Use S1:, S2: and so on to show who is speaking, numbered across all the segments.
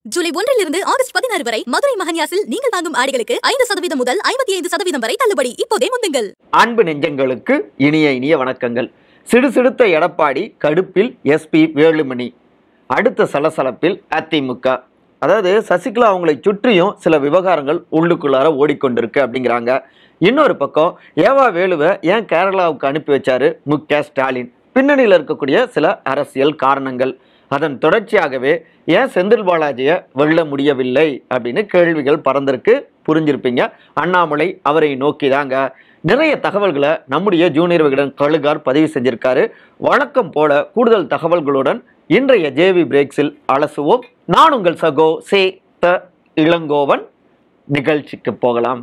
S1: July 1 August 16 வரை மதுரை மகன்யாசில் நீங்கள் வாங்கும் ஆடைகளுக்கு 5% முதல் 55% வரை தள்ளுபடி. இப்போதே முந்துங்கள்.
S2: அன்பு நெஞ்சங்களுக்கு இனிய வணக்கங்கள். சிடுசிடுத்த எடப்பாடி கடுப்பில் எஸ்பி வேலுமணி, அடுத்த சலசலப்பில் அதிமுக. அதாவது சசிகலா அவங்களை சுற்றியும் சில விவகாரங்கள் உள்ளுக்குள்ளார ஓடிக்கொண்டிருக்கு அப்படிங்கிறாங்க. இன்னொரு பக்கம் ஏவா வேலுவை ஏன் கேரளாவுக்கு அனுப்பி வச்சாரு மு.க.ஸ்டாலின், பின்னணியில் இருக்கக்கூடிய சில அரசியல் காரணங்கள். அதன் தொடர்ச்சியாகவே ஏன் செந்தில் பாலாஜியை வெல்ல முடியவில்லை அப்படின்னு கேள்விகள் பறந்திருக்கு. புரிஞ்சிருப்பீங்க. அண்ணாமலை அவரை நோக்கி தாங்க நிறைய தகவல்களை நம்முடைய ஜூனியர் விகடன் கழுகார் பதிவு செஞ்சிருக்காரு. வழக்கம் போல கூடுதல் தகவல்களுடன் இன்றைய ஜேவி பிரேக்ஸில் அலசுவோம். நான் உங்கள் சகோ சே த இளங்கோவன். நிகழ்ச்சிக்கு போகலாம்.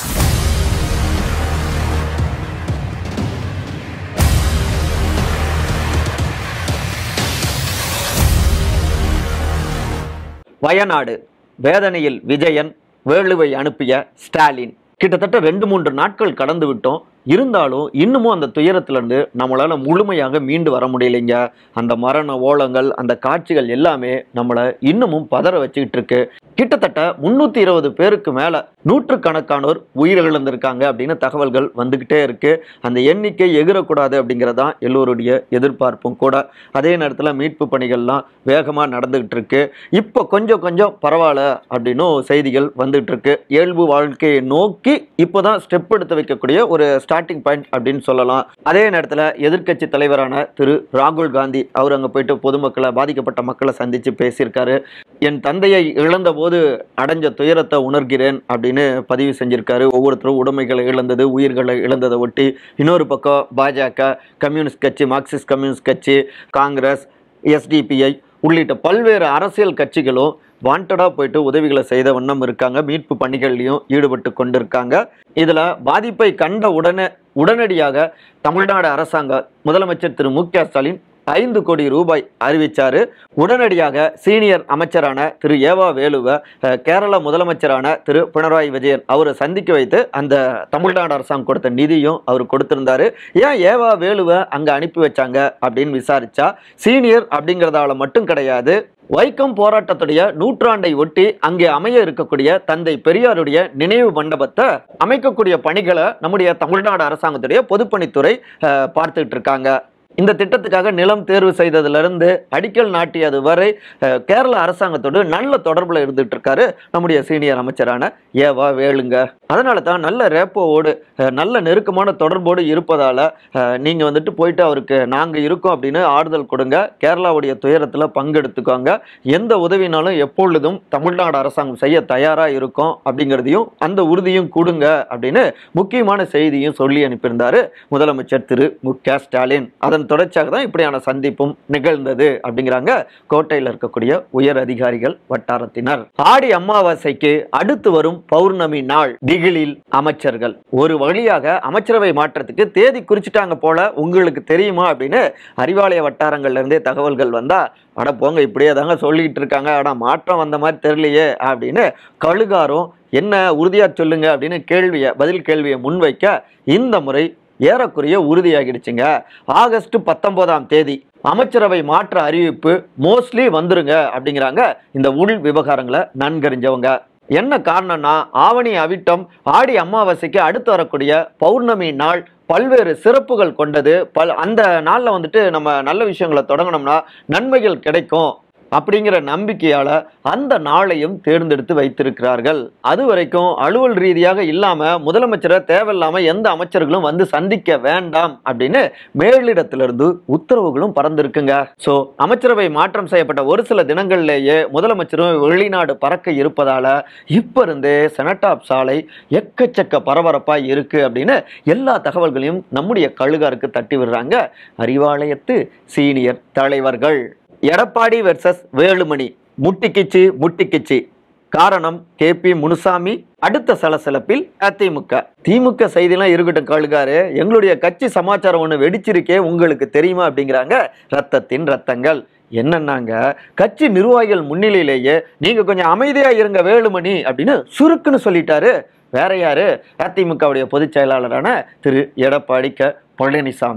S2: வயநாடு வேதனையில் விஜயன், வேலுவை அனுப்பிய ஸ்டாலின். கிட்டத்தட்ட 2-3 நாட்கள் கடந்து விட்டோம். இருந்தாலும் இன்னமும் அந்த துயரத்திலிருந்து நம்மளால் முழுமையாக மீண்டு வர முடியலைங்க. அந்த மரண ஓலங்கள், அந்த காட்சிகள் எல்லாமே நம்மளை இன்னமும் பதற வச்சுக்கிட்டு இருக்கு. கிட்டத்தட்ட 320 பேருக்கு மேலே நூற்றுக்கணக்கானோர் உயிரிழந்திருக்காங்க அப்படின்னு தகவல்கள் வந்துக்கிட்டே இருக்கு. அந்த எண்ணிக்கை எகிரக்கூடாது அப்படிங்கிறதான் எல்லோருடைய எதிர்பார்ப்பும் கூட. அதே நேரத்தில் மீட்பு பணிகள்லாம் வேகமாக நடந்துகிட்டு இருக்கு. இப்போ கொஞ்சம் பரவாயில்ல அப்படின்னும் செய்திகள் வந்துட்டு இருக்கு. இயல்பு வாழ்க்கையை நோக்கி இப்போதான் ஸ்டெப் எடுத்து வைக்கக்கூடிய ஒரு ஸ்டார்டிங் பாயிண்ட் அப்படின்னு சொல்லலாம். அதே நேரத்தில் எதிர்க்கட்சி தலைவரான திரு ராகுல் காந்தி அவர் அங்கே போயிட்டு பொதுமக்களை, பாதிக்கப்பட்ட மக்களை சந்தித்து பேசியிருக்காரு. என் தந்தையை இழந்த போது அடைஞ்ச துயரத்தை உணர்கிறேன் அப்படின்னு பதிவு செஞ்சிருக்காரு. ஒவ்வொருத்தரும் உடைமைகளை இழந்தது, உயிர்களை இழந்ததை ஒட்டி. இன்னொரு பக்கம் பாஜக, கம்யூனிஸ்ட் கட்சி, மார்க்சிஸ்ட் கம்யூனிஸ்ட் கட்சி, காங்கிரஸ், எஸ்டிபிஐ உள்ளிட்ட பல்வேறு அரசியல் கட்சிகளும் வாண்டடாக போயிட்டு உதவிகளை செய்த வண்ணம் இருக்காங்க. மீட்பு பணிகள்லையும் ஈடுபட்டு கொண்டிருக்காங்க. இதில் பாதிப்பை கண்ட உடனடியாக தமிழ்நாடு அரசாங்க முதலமைச்சர் திரு மு.க.ஸ்டாலின் 5 கோடி ரூபாய் அறிவிச்சாரு. உடனடியாக சீனியர் அமைச்சரான திரு ஏவா வேலுவை கேரள முதலமைச்சரான திரு பினராயி விஜயன் அவரை சந்திக்க வைத்து அந்த தமிழ்நாடு அரசாங்கம் கொடுத்த நிதியும் அவர் கொடுத்திருந்தாரு. ஏன் ஏவா வேலுவை அங்கே அனுப்பி வச்சாங்க அப்படின்னு விசாரிச்சா, சீனியர் அப்படிங்கிறதால மட்டும் கிடையாது, வைக்கம் போராட்டத்துடைய நூற்றாண்டை ஒட்டி அங்கே அமைய இருக்கக்கூடிய தந்தை பெரியாருடைய நினைவு மண்டபத்தை அமைக்கக்கூடிய பணிகளை நம்முடைய தமிழ்நாடு அரசாங்கத்துடைய பொதுப்பணித்துறை பார்த்துட்டு இருக்காங்க. இந்த திட்டத்துக்காக நிலம் தேர்வு செய்ததிலிருந்து அடிக்கல் நாட்டியது வரை கேரள அரசாங்கத்தோடு நல்ல தொடர்பில் இருந்துட்டு இருக்காரு நம்முடைய சீனியர் அமைச்சரான ஏவா வேலுங்க. அதனால தான் நல்ல ரேப்போவோடு, நல்ல நெருக்கமான தொடர்போடு இருப்பதால் நீங்கள் வந்துட்டு போயிட்டு அவருக்கு நாங்கள் இருக்கோம் அப்படின்னு ஆறுதல் கொடுங்க, கேரளாவுடைய துயரத்தில் பங்கெடுத்துக்கோங்க, எந்த உதவினாலும் எப்பொழுதும் தமிழ்நாடு அரசாங்கம் செய்ய தயாராக இருக்கும் அப்படிங்கிறதையும் அந்த உறுதியும் கொடுங்க அப்படின்னு முக்கியமான செய்தியும் சொல்லி அனுப்பியிருந்தார் முதலமைச்சர் திரு மு.க.ஸ்டாலின். அதன் தொடர்ச்சியாக தான் இப்படியான சந்திப்பும் நிகழ்ந்தது அப்படிங்கிறாங்க கோட்டையில் இருக்கக்கூடிய உயர் அதிகாரிகள் வட்டாரத்தினர். ஆடி அமாவாசைக்கு அடுத்து வரும் பௌர்ணமி நாள் திகிலில் அமைச்சர்கள். ஒரு வழியாக அமைச்சரவை மாற்றத்துக்கு தேதி குறிச்சிட்டாங்க போல, உங்களுக்கு தெரியுமா அப்படின்னு அறிவாலய வட்டாரங்கள்ல இருந்தே தகவல்கள் வந்தா, அட போங்க இப்படியே தாங்க சொல்லிட்டு இருக்காங்க, ஆனா மாற்றம் வந்த மாதிரி தெரியலையே அப்படின்னு கழுகாரும் என்ன உறுதியா சொல்லுங்க அப்படின்னு பதில் கேள்வியை முன்வைக்க இந்த முறை ஏறக்குறைய உறுதியாகிடுச்சுங்க. ஆகஸ்ட் 19ஆம் தேதி அமைச்சரவை மாற்ற அறிவிப்பு மோஸ்ட்லி வந்துருங்க அப்படிங்கிறாங்க இந்த உள் விவகாரங்களை நன்கறிஞ்சவங்க. என்ன காரணம்னா, ஆவணி அவிட்டம் ஆடி அமாவாசைக்கு அடுத்து வரக்கூடிய பௌர்ணமி நாள் பல்வேறு சிறப்புகள் கொண்டது. அந்த நாளில் வந்துட்டு நம்ம நல்ல விஷயங்களை தொடங்கினோம்னா நன்மைகள் கிடைக்கும் அப்படிங்கிற நம்பிக்கையால அந்த நாளையும் தேர்ந்தெடுத்து வைத்திருக்கிறார்கள். அது வரைக்கும் அலுவல் ரீதியாக இல்லாம முதலமைச்சரை தேவையில்லாம எந்த அமைச்சர்களும் வந்து சந்திக்க வேண்டாம் அப்படின்னு மேலிடத்திலிருந்து உத்தரவுகளும் பறந்திருக்குங்க. சோ அமைச்சரவை மாற்றம் செய்யப்பட்ட ஒரு சில தினங்கள்லேயே முதலமைச்சரும் வெளிநாடு பறக்க இருப்பதால இப்ப இருந்தே செனட்டாப் சாலை எக்கச்சக்க பரபரப்பா இருக்கு அப்படின்னு எல்லா தகவல்களையும் நம்முடைய கழுகாருக்கு தட்டி விடுறாங்க அறிவாலயத்து சீனியர் தலைவர்கள். எடப்பாடி வெர்சஸ் வேலுமணி முட்டிக்கிச்சு. காரணம் KP முனுசாமி. அடுத்த சலசலப்பில் அதிமுக. திமுக செய்திலாம் இருக்கட்டும் கழுகாரு, எங்களுடைய கட்சி சமாச்சாரம் ஒன்று வெடிச்சிருக்கே உங்களுக்கு தெரியுமா அப்படிங்கிறாங்க ரத்தத்தின் ரத்தங்கள். என்னன்னாங்க, கட்சி நிர்வாகிகள் முன்னிலையிலேயே நீங்க கொஞ்சம் அமைதியா இருங்க வேலுமணி அப்படின்னு சுருக்குன்னு சொல்லிட்டாரு. வேற யாரு? அதிமுகவுடைய பொதுச் செயலாளரான திரு எடப்பாடி பழனிசாமி.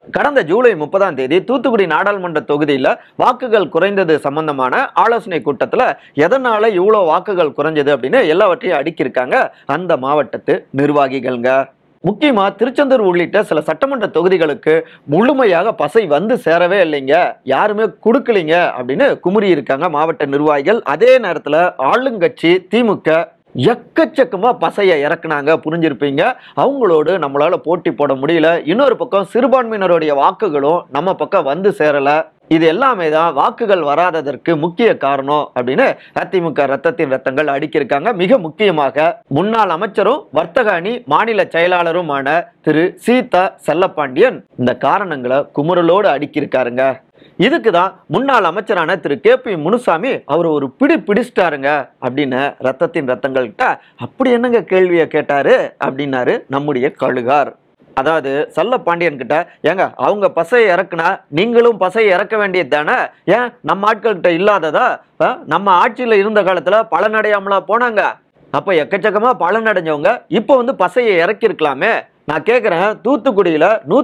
S2: கடந்த ஜூலை 30ஆம் தேதி தூத்துக்குடி நாடாளுமன்ற தொகுதியில் வாக்குகள் குறைந்தது சம்பந்தமான ஆலோசனை கூட்டத்தில் எதனால இவ்வளோ வாக்குகள் குறைஞ்சது அப்படின்னு எல்லாவற்றையும் அடுக்கியிருக்காங்க அந்த மாவட்டத்து நிர்வாகிகள்ங்க. முக்கியமா திருச்செந்தூர் உள்ளிட்ட சில சட்டமன்ற தொகுதிகளுக்கு முழுமையாக பசை வந்து சேரவே இல்லைங்க, யாருமே கொடுக்கலைங்க அப்படின்னு குமுறி இருக்காங்க மாவட்ட நிர்வாகிகள். அதே நேரத்தில் ஆளுங்கட்சி திமுக எக்கச்சக்கமா பசையை இறக்குனாங்க, புரிஞ்சிருப்பீங்க. அவங்களோடு நம்மளால போட்டி போட முடியல. இன்னொரு பக்கம் சிறுபான்மையினருடைய வாக்குகளும் நம்ம பக்கம் வந்து சேரல. இது எல்லாமே தான் வாக்குகள் வராததற்கு முக்கிய காரணம் அப்படின்னு அதிமுக ரத்தத்தின் ரத்தங்கள் அடுக்கியிருக்காங்க. மிக முக்கியமாக முன்னாள் அமைச்சரும் வர்த்தக அணி மாநில செயலாளருமான திரு சீதா செல்லப்பாண்டியன் இந்த காரணங்களை குமுறலோடு அடுக்கியிருக்காருங்க. இதுக்கு தான் முன்னாள் அமைச்சரான திரு KP முனுசாமி அவர் ஒரு பிடிச்சிட்டாருங்க அப்படின்னு ரத்தத்தின் ரத்தங்கள்கிட்ட அப்படி என்னங்க கேள்வியை கேட்டாரு அப்படின்னாரு நம்முடைய கழுகார். அதாவது செல்லப்பாண்டியன் கிட்ட, ஏங்க அவங்க பசையை இறக்குனா நீங்களும் பசையை இறக்க வேண்டியது தானே, ஏன் நம்ம ஆட்கள்கிட்ட இல்லாததா? நம்ம ஆட்சியில் இருந்த காலத்துல பலனடையாமலா போனாங்க, அப்ப எக்கச்சக்கமா பலனடைஞ்சவங்க இப்போ வந்து பசையை இறக்கிருக்கலாமே. நான் கேட்குறேன், தூத்துக்குடியில்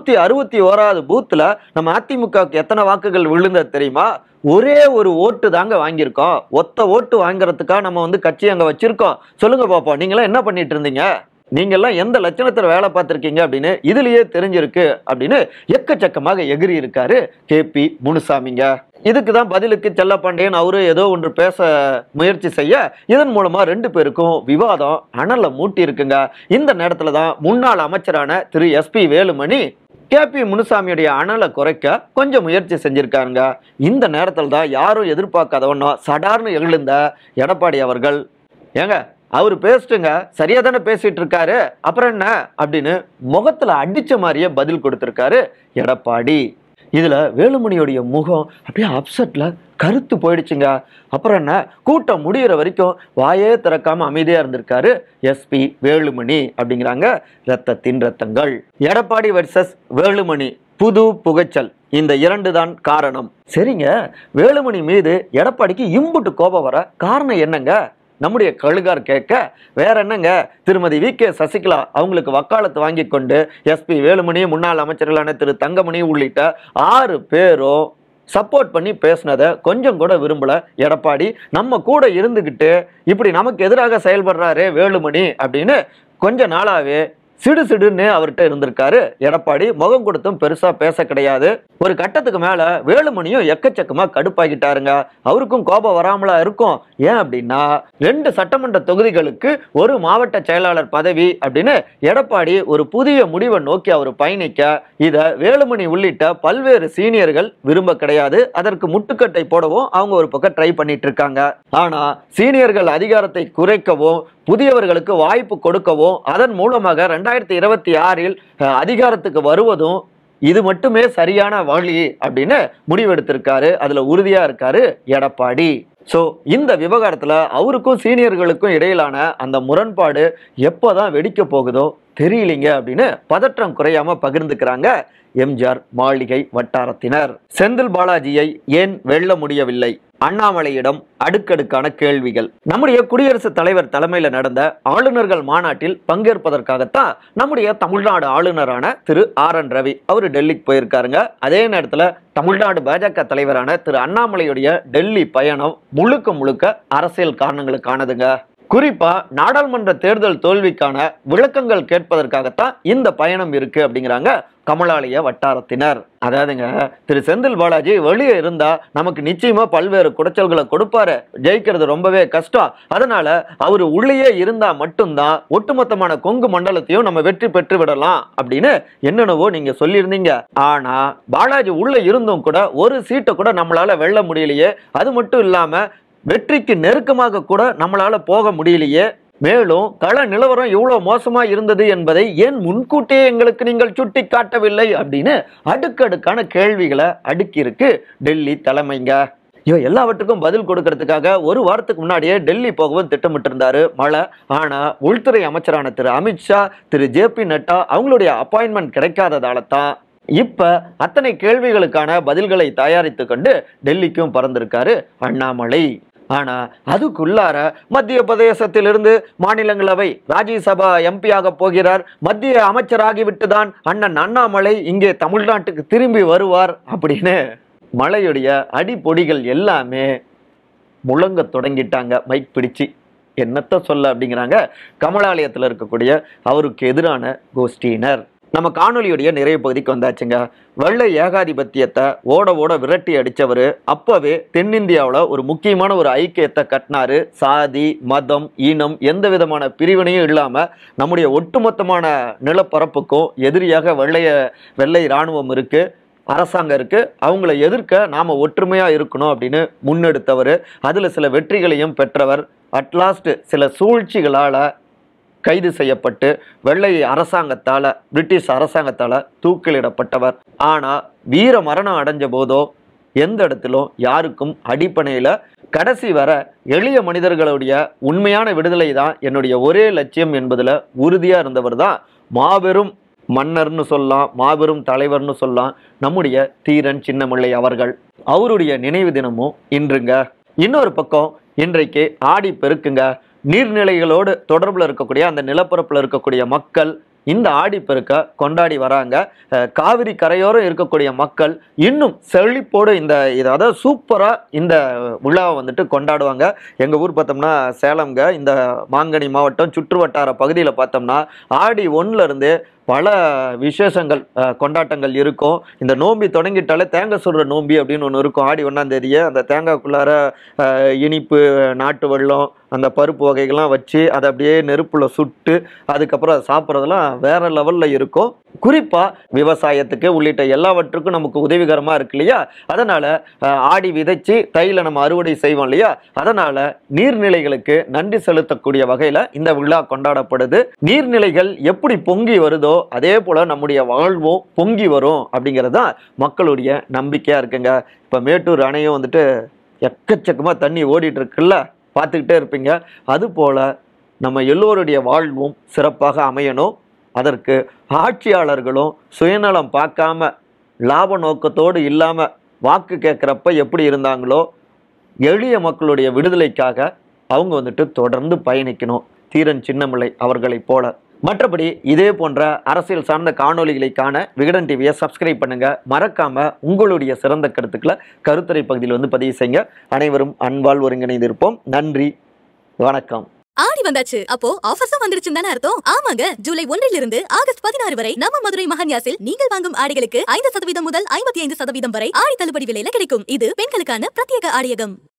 S2: 161வது பூத்தில் நம்ம அதிமுகவுக்கு எத்தனை வாக்குகள் விழுந்தது தெரியுமா? ஒரே ஒரு ஓட்டு தாங்க வாங்கியிருக்கோம். ஒத்த ஓட்டு வாங்குறதுக்காக நம்ம வந்து கட்சி அங்கே வச்சிருக்கோம். சொல்லுங்க பாப்போம், நீங்களாம் என்ன பண்ணிட்டு இருந்தீங்க? நீங்கள்லாம் எந்த லட்சணத்தில் வேலை பார்த்துருக்கீங்க அப்படின்னு இதுலயே தெரிஞ்சிருக்கு அப்படின்னு எக்கச்சக்கமாக எகிரி இருக்காரு KP முனுசாமிங்க. இதுக்கு தான் பதிலுக்கு செல்லப்பாண்டியன் அவரு ஏதோ ஒன்று பேச முயற்சி செய்ய இதன் மூலமா ரெண்டு பேருக்கும் விவாதம் அனல மூட்டி இருக்குங்க. இந்த நேரத்துல தான் முன்னாள் அமைச்சரான திரு SP வேலுமணி KP முனுசாமியுடைய அனலை குறைக்க கொஞ்சம் முயற்சி செஞ்சிருக்காருங்க. இந்த நேரத்தில் தான் யாரும் எதிர்பார்க்காத ஒன்றும் சடார்னு எழுந்த எடப்பாடி அவர்கள், ஏங்க அவர் பேசிட்டுங்க, சரியா தானே பேசிட்டு இருக்காரு, அப்புறம் என்ன அப்படின்னு முகத்துல அடிச்ச மாதிரியே பதில் கொடுத்திருக்காரு எடப்பாடி. இதுல வேலுமணியோடைய முகம் அப்படியே அப்செட்ல கருத்து போயிடுச்சுங்க. அப்புறம் என்ன, கூட்டம் முடிகிற வரைக்கும் வாயே திறக்காம அமைதியா இருந்திருக்காரு SP வேலுமணி அப்படிங்கிறாங்க ரத்தத்தின் ரத்தங்கள். எடப்பாடி வர்சஸ் வேலுமணி புது புகைச்சல், இந்த இரண்டு தான் காரணம். சரிங்க, வேலுமணி மீது எடப்பாடிக்கு இம்புட்டு கோபம் வர காரணம் என்னங்க? நம்முடைய கழுகார் கேட்க, வேற என்னங்க, திருமதி VK சசிகலா அவங்களுக்கு வக்காலத்து வாங்கி கொண்டு SP வேலுமணி, முன்னாள் அமைச்சர்களான திரு தங்கமணி உள்ளிட்ட 6 பேரும் சப்போர்ட் பண்ணி பேசினதை கொஞ்சம் கூட விரும்பல எடப்பாடி. நம்ம கூட இருந்துகிட்டு இப்படி நமக்கு எதிராக செயல்படுறாரு வேலுமணி அப்படின்னு கொஞ்ச நாளாவே சிடுசிடுன்னு அவர்கிட்ட இருந்திருக்காரு எடப்பாடி. முகம் கொடுத்தும் பெருசா பேச கிடையாது. ஒரு கட்டத்துக்கு மேல வேலுமணியும் எக்கச்சக்கமா கடுப்பாகிட்டாருங்க. அவருக்கும் கோபம் வராமலா இருக்கும். ஏன் அப்படின்னா 2 சட்டமன்ற தொகுதிகளுக்கு ஒரு மாவட்ட செயலாளர் பதவி அப்படின்னு எடப்பாடி ஒரு புதிய முடிவை நோக்கி அவர் பயணிக்க இத வேலுமணி உள்ளிட்ட பல்வேறு சீனியர்கள் விரும்ப கிடையாது. அதற்கு முட்டுக்கட்டை போடவும் அவங்க ஒரு பக்கம் ட்ரை பண்ணிட்டு இருக்காங்க. ஆனா சீனியர்கள் அதிகாரத்தை குறைக்கவும் புதியவர்களுக்கு வாய்ப்பு கொடுக்கவும் அதன் மூலமாக 2026இல் அதிகாரத்துக்கு வருவதும் இது மட்டுமே சரியான வழி அப்படின்னு முடிவெடுத்திருக்காரு. அதுல உறுதியா இருக்காரு எடப்பாடி. ஸோ இந்த விவகாரத்துல அவருக்கும் சீனியர்களுக்கும் இடையிலான அந்த முரண்பாடு எப்போதான் வெடிக்க போகுதோ தெரியலீங்க அப்படின்னு பதற்றம் குறையாம பகிர்ந்துக்கிறாங்க எம்ஜிஆர் மாளிகை வட்டாரத்தினர். செந்தில் பாலாஜியை ஏன் வெல்ல முடியவில்லை? அண்ணாமலையிடம் அடுக்கடுக்கான கேள்விகள். நம்முடைய குடியரசுத் தலைவர் தலைமையில நடந்த ஆளுநர்கள் மாநாட்டில் பங்கேற்பதற்காகத்தான் நம்முடைய தமிழ்நாடு ஆளுநரான திரு RN ரவி அவரு டெல்லிக்கு போயிருக்காருங்க. அதே நேரத்துல தமிழ்நாடு பாஜக தலைவரான திரு அண்ணாமலையுடைய டெல்லி பயணம் முழுக்க முழுக்க அரசியல் காரணங்களுக்கானதுங்க. குறிப்பா நாடாளுமன்ற தேர்தல் தோல்விக்கான விளக்கங்கள் கேட்பதற்காகத்தான் இந்த பயணம் இருக்கு அப்படிங்கிறாங்க கமலாலய வட்டாரத்தினர். அதாவதுங்க, திரு செந்தில் பாலாஜி வெளியே இருந்தா நமக்கு நிச்சயமா பல்வேறு குடைச்சல்களை கொடுப்பாரு, ஜெயிக்கிறது ரொம்பவே கஷ்டம். அதனால அவரு உள்ளே இருந்தா மட்டும்தான் ஒட்டுமொத்தமான கொங்கு மண்டலத்தையும் நம்ம வெற்றி பெற்று விடலாம் அப்படின்னு என்னென்னவோ நீங்க சொல்லியிருந்தீங்க. ஆனா பாலாஜி உள்ள இருந்தும் கூட ஒரு சீட்டை கூட நம்மளால வெல்ல முடியலையே. அது மட்டும் இல்லாம வெற்றிக்கு நெருக்கமாக கூட நம்மளால போக முடியலையே. மேலும் கள நிலவரம் இவ்வளவு மோசமா இருந்தது என்பதை ஏன் முன்கூட்டியே எங்களுக்கு நீங்கள் சுட்டி காட்டவில்லை அப்படின்னு அடுக்கடுக்கான கேள்விகளை அடுக்கி இருக்கு டெல்லி தலைமைங்க. எல்லாவற்றுக்கும் பதில் கொடுக்கறதுக்காக ஒரு வாரத்துக்கு முன்னாடியே டெல்லி போகவும் திட்டமிட்டு இருந்தாரு மழை. ஆனா உள்துறை அமைச்சரான திரு அமித்ஷா, திரு JP நட்டா அவங்களுடைய அப்பாயின்மெண்ட் கிடைக்காததால தான் இப்ப அத்தனை கேள்விகளுக்கான பதில்களை தயாரித்து கொண்டு டெல்லிக்கும் பறந்திருக்காரு அண்ணாமலை. ஆனா அதுக்குள்ளார மத்திய பிரதேசத்திலிருந்து மாநிலங்களவை ராஜ்யசபா எம்பியாக போகிறார், மத்திய அமைச்சராகிவிட்டுதான் அண்ணன் அண்ணாமலை இங்கே தமிழ்நாட்டுக்கு திரும்பி வருவார் அப்படின்னு மலையுடைய அடிப்பொடிகள் எல்லாமே முழங்க தொடங்கிட்டாங்க. மைக் பிடிச்சு என்னத்த சொல்ல அப்படிங்கிறாங்க கமலாலயத்தில் இருக்கக்கூடிய அவருக்கு எதிரான கோஷ்டியினர். நம்ம காணொலியுடைய நிறைய பகுதிக்கு வந்தாச்சுங்க. வெள்ளை ஏகாதிபத்தியத்தை ஓட ஓட விரட்டி அடித்தவர் அப்போவே தென்னிந்தியாவில் ஒரு முக்கியமான ஒரு ஐக்கியத்தை கட்டினாரு. சாதி, மதம், இனம் எந்த விதமான பிரிவினையும் இல்லாமல் நம்முடைய ஒட்டுமொத்தமான நிலப்பரப்புக்கும் எதிரியாக வெள்ளை இராணுவம் இருக்குது, அரசாங்கம் இருக்குது, அவங்கள எதிர்க்க நாம் ஒற்றுமையாக இருக்கணும் அப்படின்னு முன்னெடுத்தவர். அதில் சில வெற்றிகளையும் பெற்றவர். அட்லாஸ்ட் சில சூழ்ச்சிகளால் கைது செய்யப்பட்டு வெள்ளை அரசாங்கத்தால், பிரிட்டிஷ் அரசாங்கத்தால் தூக்கிலிடப்பட்டவர். ஆனால் வீர மரணம் அடைஞ்ச போதோ எந்த இடத்திலும் யாருக்கும் அடிப்படையில் கடைசி வர எளிய மனிதர்களுடைய உண்மையான விடுதலை தான் என்னுடைய ஒரே லட்சியம் என்பதில் உறுதியாக இருந்தவர் தான் மாபெரும் மன்னர்னு சொல்லலாம், மாபெரும் தலைவர்னு சொல்லலாம், நம்முடைய தீரன் சின்னமலை அவர்கள். அவருடைய நினைவு தினமும் இன்றுங்க. இன்னொரு பக்கம் இன்றைக்கு ஆடி பெருக்குங்க. நீர்நிலைகளோடு தொடர்பில் இருக்கக்கூடிய அந்த நிலப்பரப்பில் இருக்கக்கூடிய மக்கள் இந்த ஆடிப்பெருக்க கொண்டாடி வராங்க. காவிரி கரையோரம் இருக்கக்கூடிய மக்கள் இன்னும் செழிப்போடு அதாவது சூப்பராக இந்த விழாவை வந்துட்டு கொண்டாடுவாங்க. எங்கள் ஊர் பார்த்தோம்னா சேலம்ங்க, இந்த மாங்கனி மாவட்டம் சுற்று வட்டார பகுதியில் பார்த்தோம்னா ஆடி 1லேருந்து பல விசேஷங்கள் கொண்டாட்டங்கள் இருக்கும். இந்த நோம்பி தொடங்கிட்டாலே தேங்காய் சுடுற நோம்பி அப்படின்னு ஒன்று இருக்கும். ஆடி 1ஆம் தேதியே அந்த தேங்காய்க்குள்ளார இனிப்பு, நாட்டு வெல்லம், அந்த பருப்பு வகைகள்லாம் வச்சு அதை அப்படியே நெருப்பில் சுட்டு அதுக்கப்புறம் அதை சாப்பிட்றதுலாம் வேற லெவலில் இருக்கும். குறிப்பாக விவசாயத்துக்கு உள்ளிட்ட எல்லாவற்றுக்கும் நமக்கு உதவிகரமாக இருக்கு இல்லையா. அதனால் ஆடி விதைச்சி தையில் நம்ம அறுவடை செய்வோம் இல்லையா. அதனால் நீர்நிலைகளுக்கு நன்றி செலுத்தக்கூடிய வகையில் இந்த விழா கொண்டாடப்படுது. நீர்நிலைகள் எப்படி பொங்கி வருதோ அதே போல் நம்முடைய வாழ்வும் பொங்கி வரும் அப்படிங்கிறது தான் மக்களுடைய நம்பிக்கையாக இருக்குங்க. இப்போ மேட்டூர் அணையும் வந்துட்டு எக்கச்சக்கமாக தண்ணி ஓடிட்டு இருக்குல்ல, பார்த்துக்கிட்டே இருப்பீங்க. அதுபோல் நம்ம எல்லோருடைய வாழ்வும் சிறப்பாக அமையணும். அதற்கு ஆட்சியாளர்களும் சுயநலம் பார்க்காம லாப நோக்கத்தோடு இல்லாமல் வாக்கு கேட்குறப்ப எப்படி இருந்தாங்களோ எளிய மக்களுடைய விடுதலைக்காக அவங்க வந்துட்டு தொடர்ந்து பயணிக்கணும், தீரன் சின்னமலை அவர்களைப் போல. மற்றபடி இதே போன்ற அரசியல் சார்ந்த காணொலிகளை காண விகடன் டிவியை சப்ஸ்கிரைப் பண்ணுங்க. மறக்காம உங்களுடைய சிறந்த கருத்துக்களை கருத்துரை பகுதியில் பதிவு செய்யுங்க. அனைவரும் அன்பால் ஒருங்கிணைந்து இருப்போம். நன்றி, வணக்கம்.
S1: ஆடி வந்தாச்சு, அப்போ ஆஃபர்ஸும் வந்துருச்சுன்னு தானே அர்த்தம்? ஆமாங்க, ஜூலை 1லிருந்து ஆகஸ்ட் 16 வரை நம்ம மதுரை மஹன்யாஸில் நீங்கள் வாங்கும் ஆடைகளுக்கு 5% முதல் 55% வரை ஆடி தள்ளுபடி விலையில கிடைக்கும். இது பெண்களுக்கான பிரத்யேக ஆடையகம்.